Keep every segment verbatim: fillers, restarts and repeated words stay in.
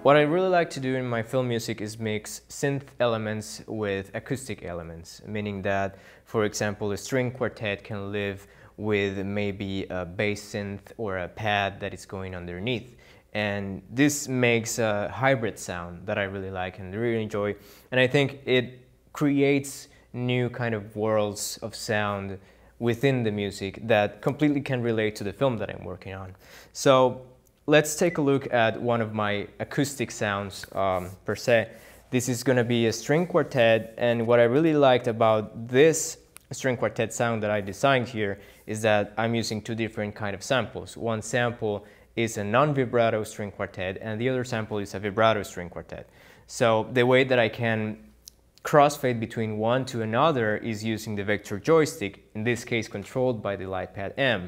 What I really like to do in my film music is mix synth elements with acoustic elements, meaning that, for example, a string quartet can live with maybe a bass synth or a pad that is going underneath. And this makes a hybrid sound that I really like and really enjoy. And I think it creates new kind of worlds of sound within the music that completely can relate to the film that I'm working on. So let's take a look at one of my acoustic sounds um, per se. This is going to be a string quartet, and what I really liked about this string quartet sound that I designed here is that I'm using two different kind of samples. One sample is a non-vibrato string quartet, and the other sample is a vibrato string quartet. So the way that I can crossfade between one to another is using the vector joystick, in this case controlled by the LightPad M.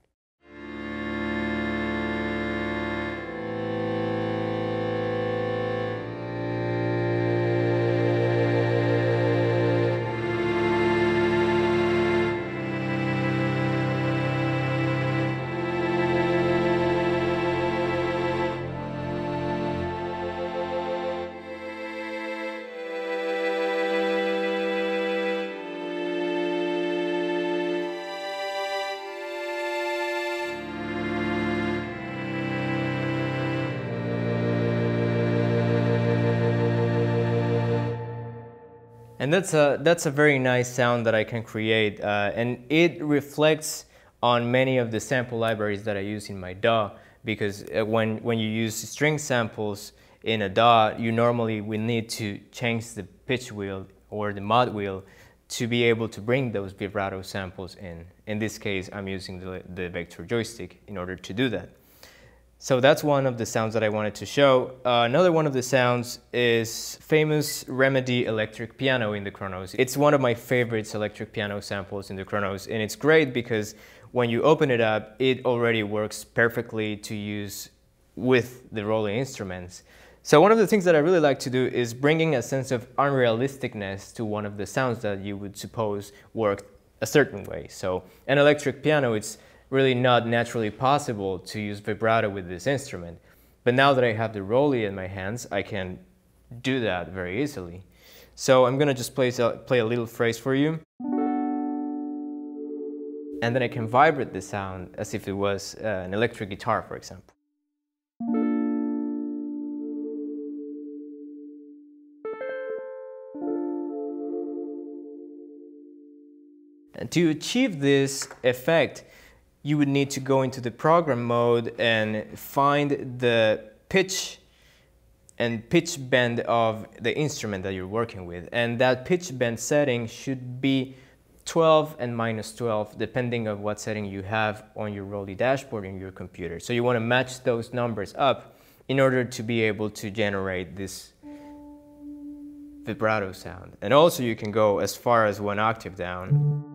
And that's a, that's a very nice sound that I can create, uh, and it reflects on many of the sample libraries that I use in my D A W, because when, when you use string samples in a D A W, you normally will need to change the pitch wheel or the mod wheel to be able to bring those vibrato samples in. In this case, I'm using the, the vector joystick in order to do that. So that's one of the sounds that I wanted to show. Uh, another one of the sounds is famous Remedy electric piano in the Chronos. It's one of my favorites electric piano samples in the Chronos, and it's great because when you open it up, it already works perfectly to use with the Roland instruments. So one of the things that I really like to do is bringing a sense of unrealisticness to one of the sounds that you would suppose worked a certain way. So an electric piano, it's really not naturally possible to use vibrato with this instrument. But now that I have the Rolly in my hands, I can do that very easily. So I'm gonna just play, play a little phrase for you. And then I can vibrate the sound as if it was uh, an electric guitar, for example. And to achieve this effect, you would need to go into the program mode and find the pitch and pitch bend of the instrument that you're working with. And that pitch bend setting should be twelve and minus twelve, depending on what setting you have on your Rolly dashboard in your computer. So you want to match those numbers up in order to be able to generate this vibrato sound. And also you can go as far as one octave down.